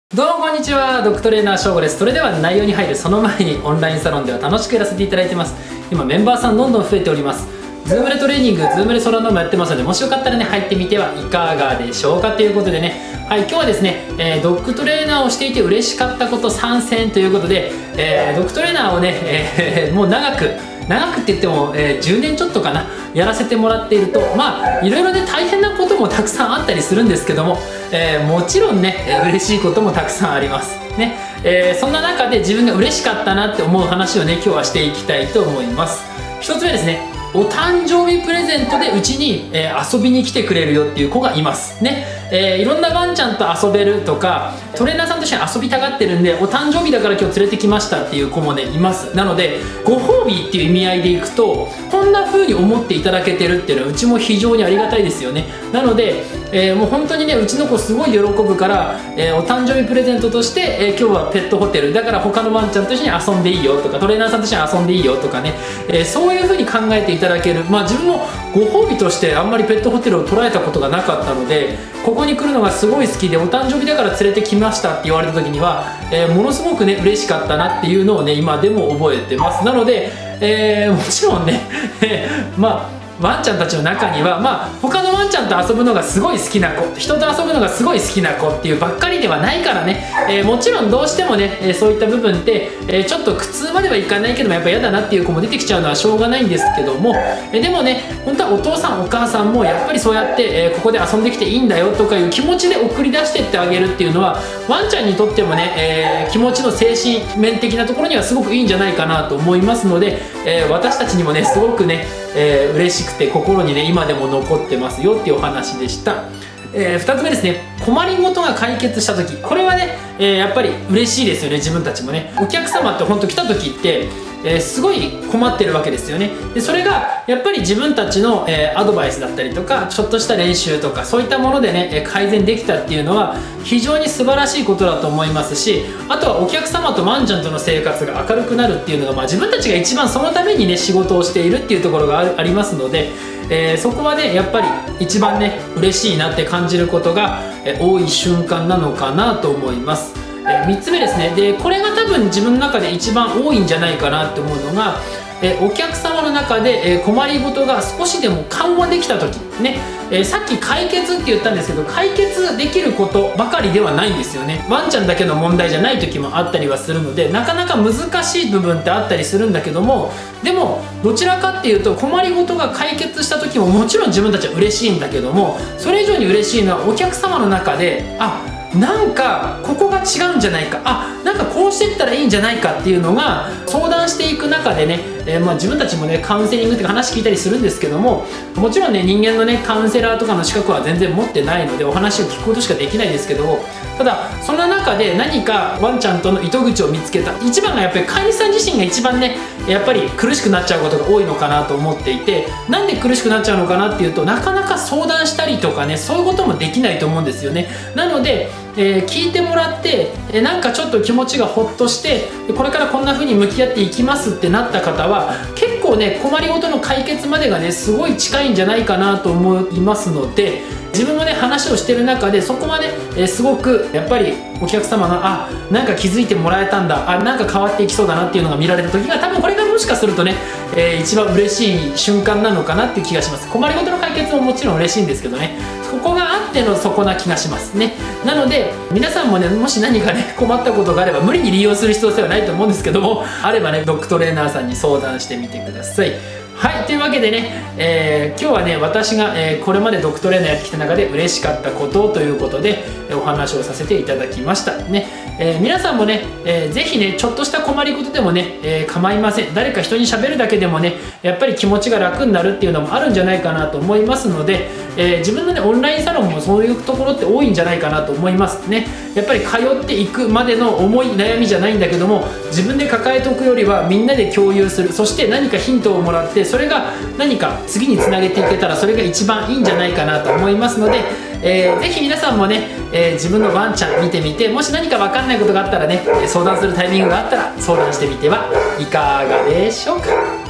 どうもこんにちは、ドッグトレーナー翔吾です。それでは内容に入るその前に、オンラインサロンでは楽しくやらせていただいてます。今メンバーさんどんどん増えております。ズームでトレーニング、ズームでソロノームやってますので、もしよかったらね、入ってみてはいかがでしょうかということでね、はい、今日はですね、ドッグトレーナーをしていて嬉しかったこと参戦ということで、ドッグトレーナーをね、もう長くって言っても、10年ちょっとかな、やらせてもらっていると、いろいろね大変なこともたくさんあったりするんですけども、もちろんね、嬉しいこともたくさんありますね。そんな中で自分が嬉しかったなって思う話をね、今日はしていきたいと思います。1つ目ですね、お誕生日プレゼントでうちに、遊びに来てくれるよっていう子がいますね。いろんなワンちゃんと遊べるとか、トレーナーさんと一緒に遊びたがってるんで、お誕生日だから今日連れてきましたっていう子もねいます。なのでご褒美っていう意味合いでいくと、こんな風に思っていただけてるっていうのはうちも非常にありがたいですよね。なので、もう本当にね、うちの子すごい喜ぶから、お誕生日プレゼントとして、今日はペットホテルだから他のワンちゃんと一緒に遊んでいいよとか、トレーナーさんと一緒に遊んでいいよとかね、そういう風に考えていただける、自分もご褒美としてあんまりペットホテルを捉えたことがなかったので、ここに来るのがすごい好きで、お誕生日だから連れてきましたって言われた時には、ものすごくね嬉しかったなっていうのをね今でも覚えてます。なので、もちろんねワンちゃんたちの中には、他のワンちゃんと遊ぶのがすごい好きな子、人と遊ぶのがすごい好きな子っていうばっかりではないからね、もちろんどうしてもね、そういった部分って、ちょっと苦痛まではいかないけども、やっぱ嫌だなっていう子も出てきちゃうのはしょうがないんですけども、でもね、本当はお父さんお母さんもやっぱりそうやって、ここで遊んできていいんだよとかいう気持ちで送り出してってあげるっていうのは、ワンちゃんにとってもね、気持ちの精神面的なところにはすごくいいんじゃないかなと思いますので、私たちにもねすごくね、嬉しくて心にね今でも残ってますよっていうお話でした。2つ目ですね、困りごとが解決した時、これはね、やっぱり嬉しいですよね。自分たちもね、お客様って本当来た時って、すごい困ってるわけですよね。でそれがやっぱり自分たちの、アドバイスだったりとか、ちょっとした練習とかそういったものでね改善できたっていうのは非常に素晴らしいことだと思いますし、あとはお客様とワンちゃんとの生活が明るくなるっていうのが、自分たちが一番そのためにね仕事をしているっていうところがありますので、そこはねやっぱり一番ね嬉しいなって感じることが、多い瞬間なのかなと思います。3つ目ですね。でこれが多分自分の中で一番多いんじゃないかなって思うのが、お客様の中で困りごとが少しでも緩和できた時ね、さっき解決って言ったんですけど、解決できることばかりではないんですよね。ワンちゃんだけの問題じゃない時もあったりはするので、なかなか難しい部分ってあったりするんだけども、でもどちらかっていうと困りごとが解決した時ももちろん自分たちは嬉しいんだけども、それ以上に嬉しいのはお客様の中で、なんかここが違うんじゃないか、なんかこうしていったらいいんじゃないかっていうのが相談していく中でね、自分たちもねカウンセリングっていう話聞いたりするんですけども、もちろんね人間のねカウンセラーとかの資格は全然持ってないのでお話を聞くことしかできないですけど、ただその中で何かワンちゃんとの糸口を見つけた、一番がやっぱり飼い主さん自身が一番ねやっぱり苦しくなっちゃうことが多いのかなと思っていて、なんで苦しくなっちゃうのかなっていうと、なかなか相談したりとかねそういうこともできないと思うんですよね。なので聞いてもらって、なんかちょっと気持ちがほっとして、これからこんな風に向き合っていきますってなった方は結構ね困りごとの解決までがねすごい近いんじゃないかなと思いますので、自分もね話をしてる中でそこまで、すごくやっぱりお客様がなんか気づいてもらえたんだ、なんか変わっていきそうだなっていうのが見られた時が、多分これがもしかするとね、一番嬉しい瞬間なのかなっていう気がします。困りごとの解決ももちろん嬉しいんですけどね、ここがあってのそこな気がしますね。なので皆さんもね、もし何かね困ったことがあれば、無理に利用する必要性はないと思うんですけども、あればねドッグトレーナーさんに相談してみてください。はい、というわけでね、今日はね私が、これまでドッグトレーナーやってきた中で嬉しかったことということで、お話をさせていただきましたね。皆さんもね、ぜひねちょっとした困りごとでもね、構いません。誰か人に喋るだけでもねやっぱり気持ちが楽になるっていうのもあるんじゃないかなと思いますので、自分のねオンラインサロンもそういうところって多いんじゃないかなと思いますね。やっぱり通っていくまでの重い悩みじゃないんだけども、自分で抱えておくよりはみんなで共有する、そして何かヒントをもらって、それが何か次につなげていけたらそれが一番いいんじゃないかなと思いますので、ぜひ皆さんもね、自分のワンちゃん見てみて、もし何か分かんないことがあったらね相談するタイミングがあったら相談してみてはいかがでしょうか。